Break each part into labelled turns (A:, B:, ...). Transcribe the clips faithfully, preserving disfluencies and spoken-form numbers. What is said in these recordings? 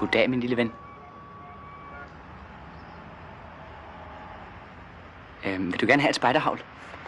A: Goddag, min lille ven. Øh, vil du gerne have et spejderhavl?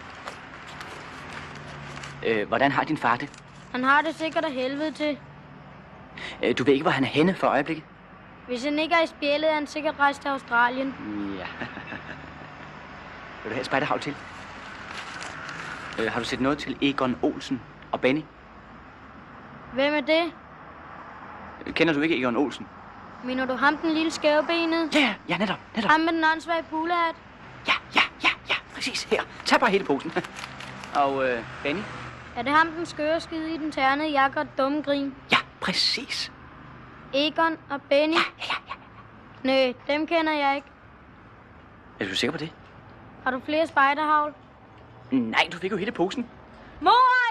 A: Øh, hvordan har din far det?
B: Han har det sikkert af helvede til.
A: Øh, du ved ikke, hvor han er henne for øjeblikket?
B: Hvis han ikke er i spjældet, er han sikkert rejst til Australien.
A: Ja. Vil du have et spejderhavl til? Øh, har du set noget til Egon Olsen og Benny?
B: Hvem er det?
A: Kender du ikke Egon Olsen?
B: Mener du ham, den lille skævebenede?
A: Ja, ja, netop, netop.
B: Ham med den åndssvage bulehat?
A: Ja, ja, ja, ja, præcis. Her. Tag bare hele posen. Og øh, Benny?
B: Er det ham, den skøre skide i den ternede jakke og dumme grin?
A: Ja, præcis.
B: Egon og Benny?
A: Ja, ja, ja.
B: Næ, dem kender jeg ikke.
A: Er du sikker på det?
B: Har du flere spejderhavl?
A: Nej, du fik jo hele posen.
B: Mor!